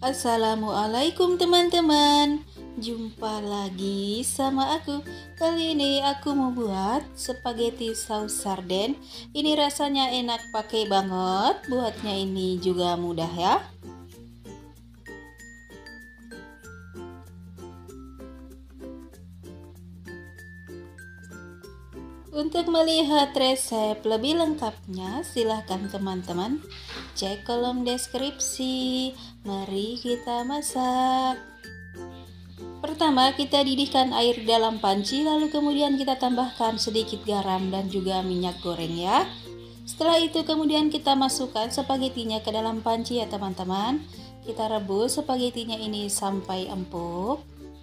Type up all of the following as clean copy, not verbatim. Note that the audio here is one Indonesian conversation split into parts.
Assalamualaikum teman-teman. Jumpa lagi sama aku. Kali ini aku mau buat spaghetti saus sarden. Ini rasanya enak pakai banget. Buatnya ini juga mudah ya. Untuk melihat resep lebih lengkapnya, silahkan teman-teman cek kolom deskripsi. Mari kita masak. Pertama, kita didihkan air dalam panci, lalu kemudian kita tambahkan sedikit garam dan juga minyak goreng ya. Setelah itu kemudian kita masukkan spagettinya ke dalam panci ya teman-teman. Kita rebus spagettinya ini sampai empuk.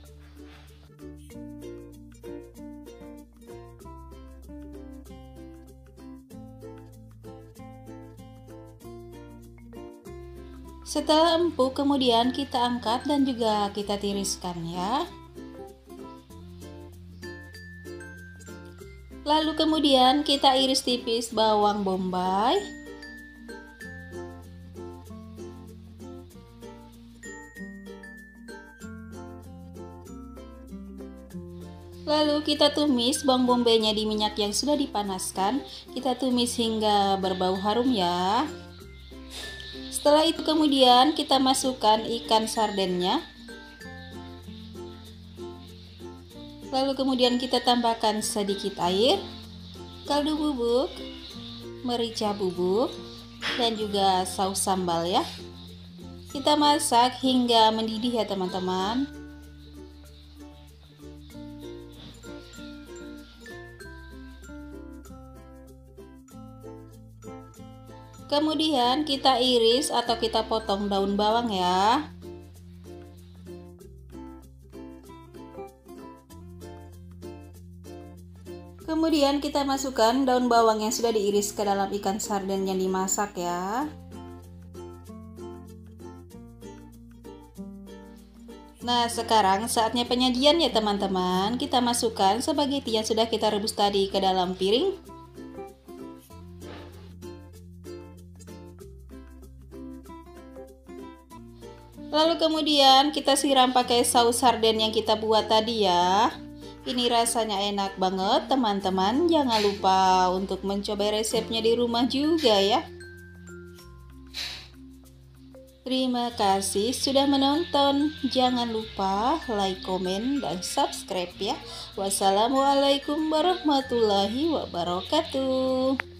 Setelah empuk kemudian kita angkat dan juga kita tiriskan ya. Lalu kemudian kita iris tipis bawang bombay. Lalu kita tumis bawang bombaynya di minyak yang sudah dipanaskan. Kita tumis hingga berbau harum ya. Setelah itu kemudian kita masukkan ikan sardennya. Lalu kemudian kita tambahkan sedikit air, kaldu bubuk, merica bubuk, dan juga saus sambal ya. Kita masak hingga mendidih ya teman-teman. Kemudian kita iris atau kita potong daun bawang ya. Kemudian kita masukkan daun bawang yang sudah diiris ke dalam ikan sarden yang dimasak ya. Nah, sekarang saatnya penyajian ya teman-teman. Kita masukkan spaghetti yang sudah kita rebus tadi ke dalam piring. Lalu kemudian kita siram pakai saus sarden yang kita buat tadi ya. Ini rasanya enak banget teman-teman. Jangan lupa untuk mencoba resepnya di rumah juga ya. Terima kasih sudah menonton. Jangan lupa like, komen, dan subscribe ya. Wassalamualaikum warahmatullahi wabarakatuh.